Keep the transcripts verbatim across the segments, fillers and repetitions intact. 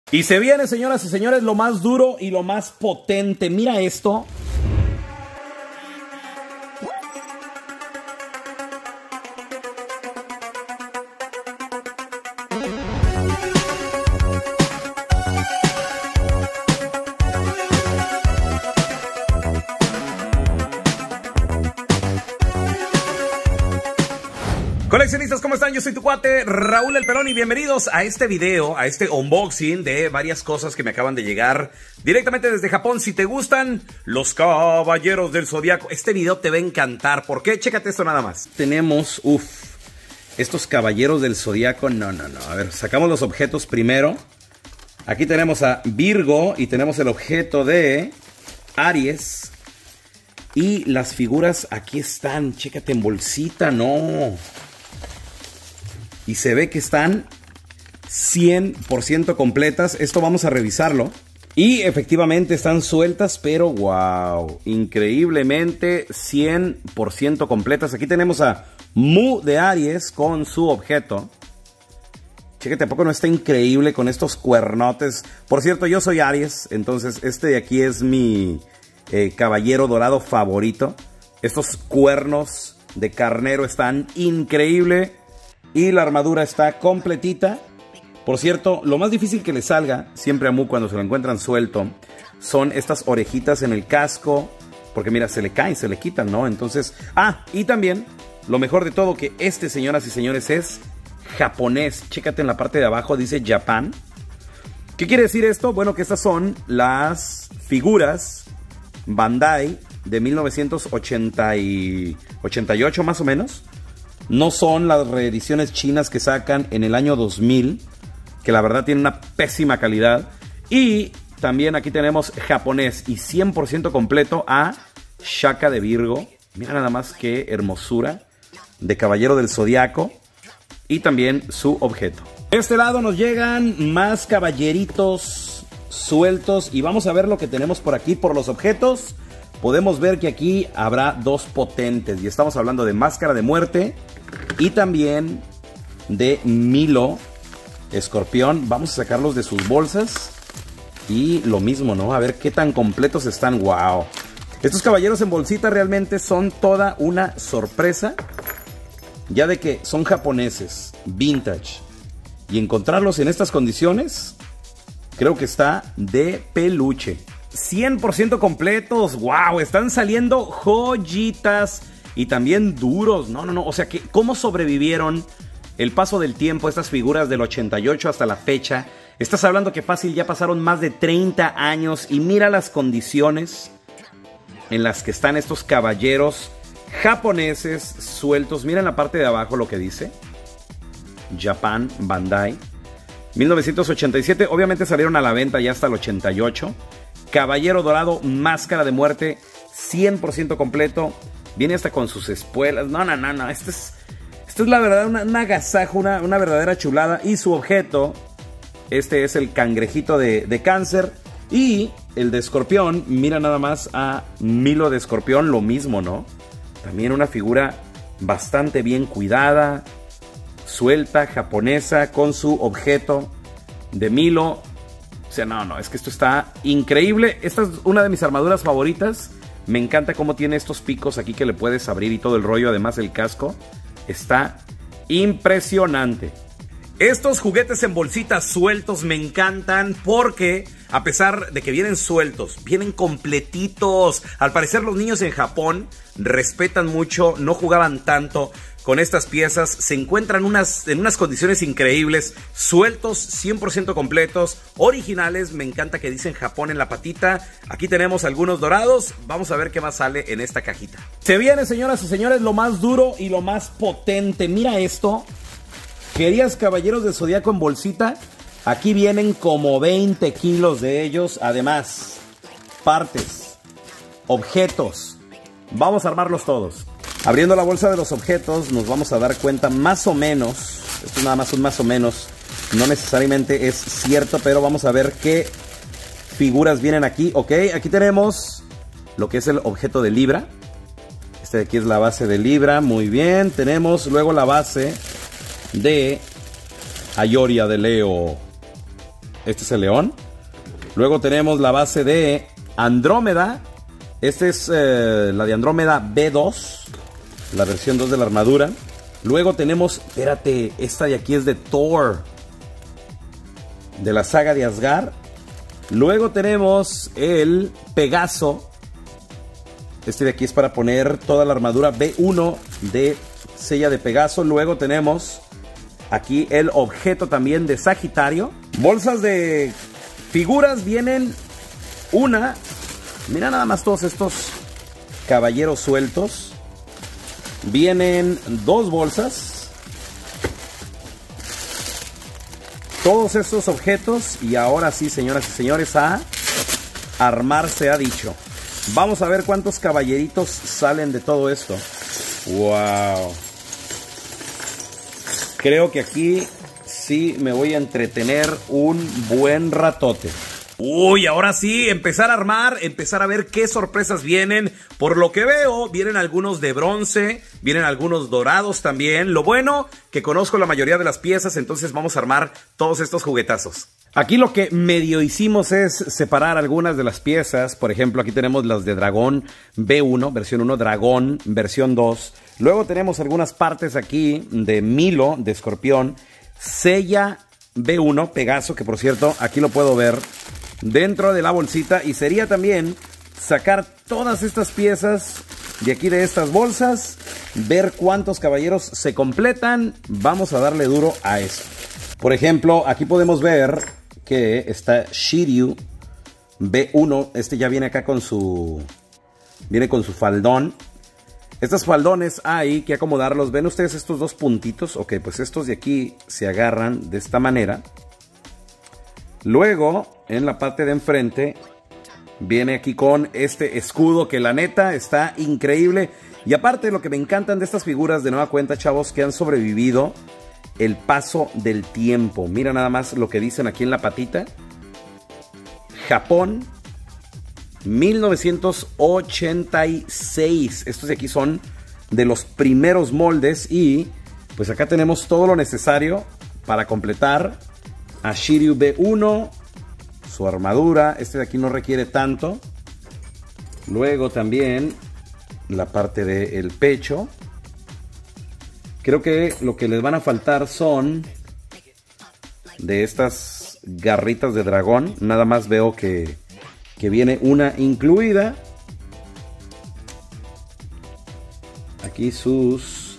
Y se viene, señoras y señores, lo más duro y lo más potente. Mira esto. Coleccionistas, ¿cómo están? Yo soy tu cuate Raúl El Pelón y bienvenidos a este video, a este unboxing de varias cosas que me acaban de llegar directamente desde Japón. Si te gustan los Caballeros del Zodiaco, este video te va a encantar. ¿Por qué? Chécate esto nada más. Tenemos, uff, estos Caballeros del Zodiaco. No, no, no. A ver, sacamos los objetos primero. Aquí tenemos a Virgo y tenemos el objeto de Aries. Y las figuras aquí están. Chécate en bolsita, no. Y se ve que están cien por ciento completas. Esto vamos a revisarlo. Y efectivamente están sueltas, pero wow, increíblemente cien por ciento completas. Aquí tenemos a Mu de Aries con su objeto. Chécate, ¿a poco no está increíble con estos cuernotes? Por cierto, yo soy Aries, entonces este de aquí es mi eh, caballero dorado favorito. Estos cuernos de carnero están increíbles. Y la armadura está completita. Por cierto, lo más difícil que le salga siempre a Mu cuando se lo encuentran suelto son estas orejitas en el casco. Porque mira, se le caen, se le quitan, ¿no? Entonces, ah, y también, lo mejor de todo, que este, señoras y señores, es japonés. Chécate en la parte de abajo, dice Japan. ¿Qué quiere decir esto? Bueno, que estas son las figuras Bandai de mil novecientos ochenta y ocho más o menos. No son las reediciones chinas que sacan en el año dos mil, que la verdad tienen una pésima calidad. Y también aquí tenemos japonés y cien por ciento completo a Shaka de Virgo. Mira nada más qué hermosura, de Caballero del Zodiaco. Y también su objeto. De este lado nos llegan más caballeritos sueltos. Y vamos a ver lo que tenemos por aquí, por los objetos. Podemos ver que aquí habrá dos potentes. Y estamos hablando de Máscara de Muerte y también de Milo Escorpión. Vamos a sacarlos de sus bolsas. Y lo mismo, ¿no? A ver qué tan completos están. ¡Wow! Estos caballeros en bolsita realmente son toda una sorpresa. Ya de que son japoneses, vintage. Y encontrarlos en estas condiciones, creo que está de peluche. cien por ciento completos. ¡Wow! Están saliendo joyitas. Y también duros. No, no, no. O sea, que ¿cómo sobrevivieron el paso del tiempo estas figuras del ochenta y ocho hasta la fecha? Estás hablando que fácil ya pasaron más de treinta años. Y mira las condiciones en las que están estos caballeros japoneses sueltos. Mira en la parte de abajo lo que dice Japan Bandai mil novecientos ochenta y siete. Obviamente salieron a la venta ya hasta el ochenta y ocho. Caballero dorado, Máscara de Muerte, cien por ciento completo. Viene hasta con sus espuelas. No, no, no, no. Esto es, esto es la verdad, una, un agasajo, una, una verdadera chulada. Y su objeto, este es el cangrejito de, de Cáncer. Y el de Escorpión, mira nada más a Milo de Escorpión, lo mismo, ¿no? También una figura bastante bien cuidada, suelta, japonesa, con su objeto de Milo. O sea, no, no, es que esto está increíble. Esta es una de mis armaduras favoritas. Me encanta cómo tiene estos picos aquí que le puedes abrir y todo el rollo. Además el casco está impresionante. Estos juguetes en bolsitas sueltos me encantan porque a pesar de que vienen sueltos, vienen completitos. Al parecer los niños en Japón respetan mucho, no jugaban tanto con estas piezas. Se encuentran unas, en unas condiciones increíbles, sueltos, cien por ciento completos, originales. Me encanta que dicen Japón en la patita. Aquí tenemos algunos dorados. Vamos a ver qué más sale en esta cajita. Se viene, señoras y señores, lo más duro y lo más potente. Mira esto. ¿Querías Caballeros del Zodiaco en bolsita? Aquí vienen como veinte kilos de ellos. Además, partes, objetos. Vamos a armarlos todos. Abriendo la bolsa de los objetos nos vamos a dar cuenta más o menos. Esto es nada más un más o menos. No necesariamente es cierto, pero vamos a ver qué figuras vienen aquí. Ok, aquí tenemos lo que es el objeto de Libra. Este de aquí es la base de Libra. Muy bien. Tenemos luego la base de Ayoria de Leo. Este es el león. Luego tenemos la base de Andrómeda. Esta es eh, la de Andrómeda B dos. La versión dos de la armadura. Luego tenemos, espérate, esta de aquí es de Thor. De la saga de Asgard. Luego tenemos el Pegaso. Este de aquí es para poner toda la armadura B uno de Sella de Pegaso. Luego tenemos aquí el objeto también de Sagitario. Bolsas de figuras vienen una. Mira nada más todos estos caballeros sueltos. Vienen dos bolsas. Todos estos objetos. Y ahora sí, señoras y señores, a armar se ha dicho. Vamos a ver cuántos caballeritos salen de todo esto. ¡Wow! Creo que aquí sí me voy a entretener un buen ratote. Uy, ahora sí, empezar a armar, empezar a ver qué sorpresas vienen. Por lo que veo, vienen algunos de bronce, vienen algunos dorados también. Lo bueno, que conozco la mayoría de las piezas, entonces vamos a armar todos estos juguetazos. Aquí lo que medio hicimos es separar algunas de las piezas. Por ejemplo, aquí tenemos las de Dragón B uno, versión uno, Dragón, versión dos. Luego tenemos algunas partes aquí de Milo, de Escorpión, Sella B uno, Pegaso, que por cierto, aquí lo puedo ver dentro de la bolsita. Y sería también sacar todas estas piezas de aquí de estas bolsas, ver cuántos caballeros se completan. Vamos a darle duro a eso. Por ejemplo, aquí podemos ver que está Shiryu B uno. Este ya viene acá con su... Viene con su faldón. Estos faldones hay que acomodarlos. ¿Ven ustedes estos dos puntitos? Ok, pues estos de aquí se agarran de esta manera. Luego, en la parte de enfrente, viene aquí con este escudo que la neta está increíble. Y aparte, lo que me encantan de estas figuras, de nueva cuenta, chavos, que han sobrevivido el paso del tiempo. Mira nada más lo que dicen aquí en la patita. Japón, mil novecientos ochenta y seis. Estos de aquí son de los primeros moldes. Y pues acá tenemos todo lo necesario para completar a Shiryu B uno. Su armadura. Este de aquí no requiere tanto. Luego también la parte del pecho. Creo que lo que les van a faltar son de estas garritas de dragón. Nada más veo que, que viene una incluida. Aquí sus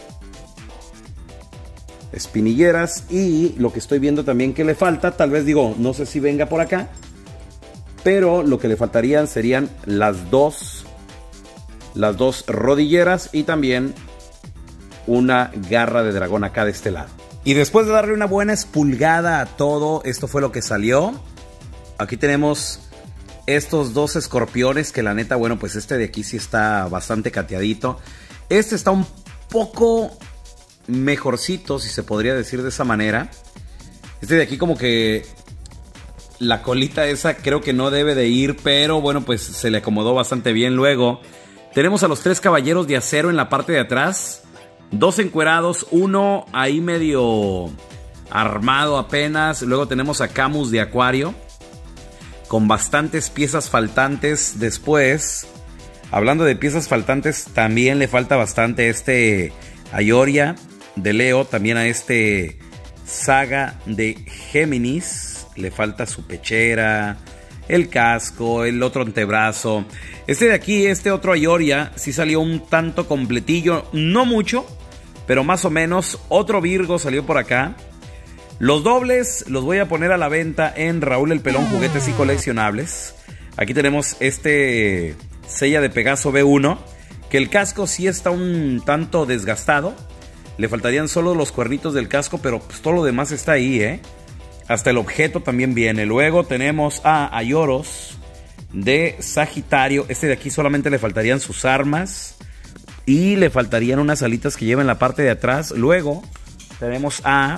espinilleras. Y lo que estoy viendo también que le falta, tal vez digo, no sé si venga por acá, pero lo que le faltarían serían las dos, las dos rodilleras y también una garra de dragón acá de este lado. Y después de darle una buena espulgada a todo, esto fue lo que salió. Aquí tenemos estos dos escorpiones que la neta, bueno, pues este de aquí sí está bastante cateadito. Este está un poco mejorcito, si se podría decir de esa manera. Este de aquí como que la colita esa creo que no debe de ir, pero bueno, pues se le acomodó bastante bien. Luego tenemos a los tres caballeros de acero en la parte de atrás. Dos encuerados, uno ahí medio armado apenas. Luego tenemos a Camus de Acuario con bastantes piezas faltantes. Después, hablando de piezas faltantes, también le falta bastante este Ayoria de Leo. También a este Saga de Géminis le falta su pechera, el casco, el otro antebrazo. Este de aquí, este otro Ayoria, sí salió un tanto completillo, no mucho, pero más o menos. Otro Virgo salió por acá. Los dobles los voy a poner a la venta en Raúl el Pelón Juguetes y Coleccionables. Aquí tenemos este Sella de Pegaso B uno, que el casco sí está un tanto desgastado. Le faltarían solo los cuernitos del casco, pero pues todo lo demás está ahí, ¿eh? Hasta el objeto también viene. Luego tenemos a Ayoros de Sagitario. Este de aquí solamente le faltarían sus armas y le faltarían unas alitas que lleva en la parte de atrás. Luego tenemos a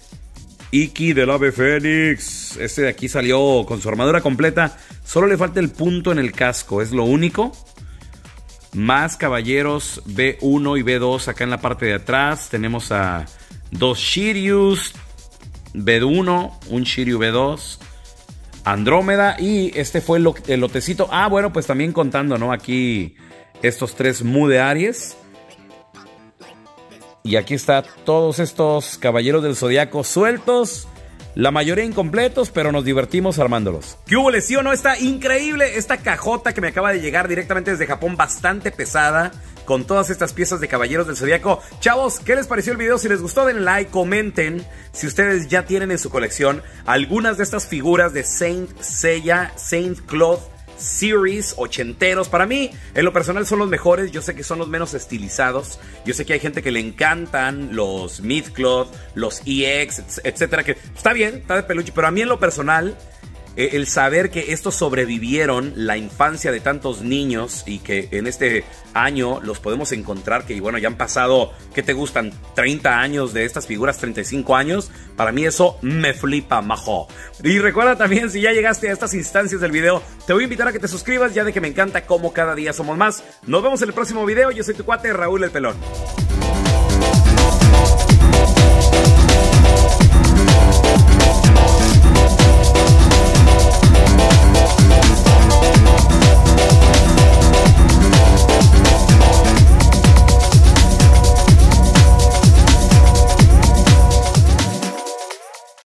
Iki del Ave Fénix. Este de aquí salió con su armadura completa. Solo le falta el punto en el casco, es lo único. Más caballeros B uno y B dos acá en la parte de atrás. Tenemos a dos Shiryus. B uno, un Shiryu B dos, Andrómeda y este fue el, lo el lotecito. Ah, bueno, pues también contando, ¿no? Aquí estos tres Mu de Aries. Y aquí está todos estos caballeros del Zodiaco sueltos. La mayoría incompletos, pero nos divertimos armándolos. ¿Qué hubo, sí o no? Está increíble esta cajota que me acaba de llegar directamente desde Japón, bastante pesada, con todas estas piezas de Caballeros del Zodiaco. Chavos, ¿qué les pareció el video? Si les gustó, denle like, comenten si ustedes ya tienen en su colección algunas de estas figuras de Saint Seiya, Saint Claude Series ochenteros. Para mí, en lo personal, son los mejores. Yo sé que son los menos estilizados. Yo sé que hay gente que le encantan los Myth-Cloth, los E X, etcétera, que está bien, está de peluche, pero a mí en lo personal, eh, el saber que estos sobrevivieron la infancia de tantos niños y que en este año los podemos encontrar, que bueno, ya han pasado, ¿qué te gustan? treinta años de estas figuras, treinta y cinco años. Para mí eso me flipa, majo. Y recuerda también, si ya llegaste a estas instancias del video, te voy a invitar a que te suscribas, ya de que me encanta cómo cada día somos más. Nos vemos en el próximo video. Yo soy tu cuate, Raúl el Pelón.